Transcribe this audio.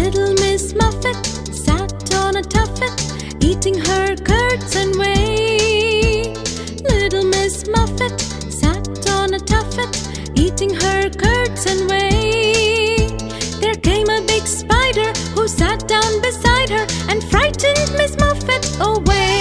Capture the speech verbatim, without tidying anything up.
Little Miss Muffet sat on a tuffet, eating her curds and whey. Little Miss Muffet sat on a tuffet, eating her curds and whey. There came a big spider who sat down beside her and frightened Miss Muffet away.